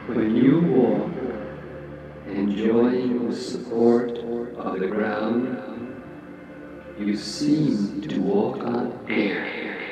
When you walk, enjoying the support of the ground, you seem to walk on air.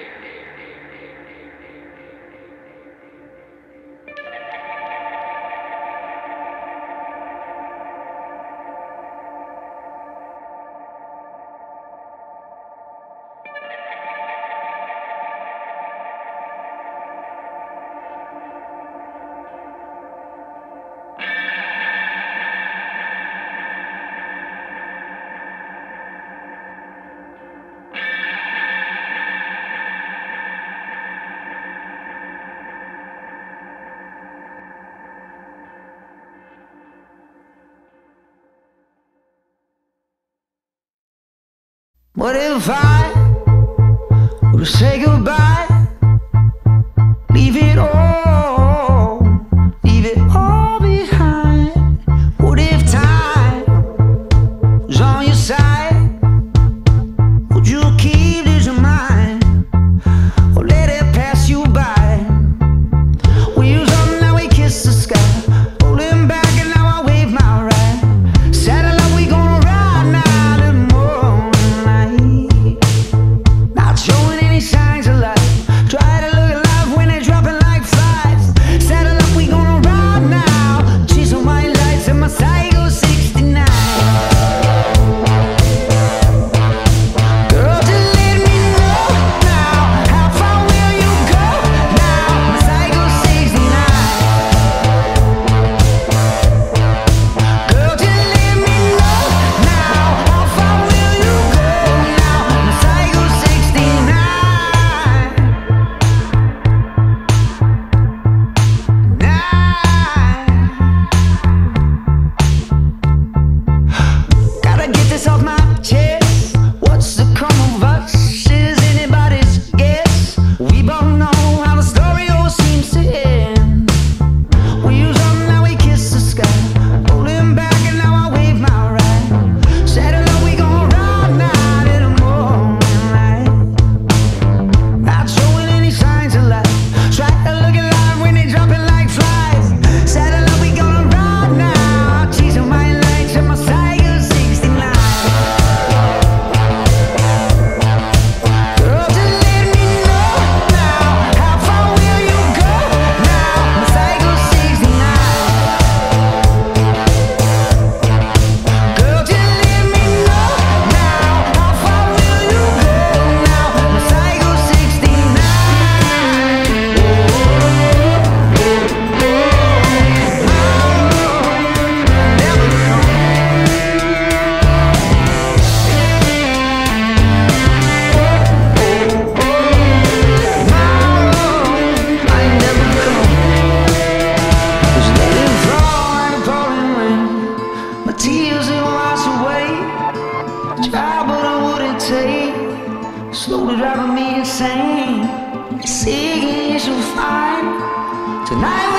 What if I were to say goodbye? Leave it all behind. What if time was on your side? Would you keep this in mind, or let it pass you by? Wheels up, now we kiss the sky. Rolling back and now I wave my right. Saddle up, we gonna ride now to more. Not showing any signs of life. Try to look alive when they're dropping like flies. Saddle up, we gonna ride now. Chasing white lights and my Psycho 69. Girl, just let me know now. How far will you go now? My Psycho 69. Girl, just let me know now. How far will you go now? My Psycho 69. Gotta get this off my chest. What's the come of us? Is anybody's guess? We both know how the story always seems to end. Wheels up, now we kiss the sky. Rolling back and now I wave my right. Saddle up, we gon' ride now to the moonlight. Not showing any signs of life. Try to look alive when they dropping like flies. Saddle up, we gonna ride now. Chasing my lights and my Psycho 69. Girl, just let me know now. How far will you go now? My Psycho 69. Girl, just let me know now. How far will you go now? My Psycho 69. My tears they wash away. Try, but I wouldn't take. Slowly driving me insane. Seeking you should find tonight.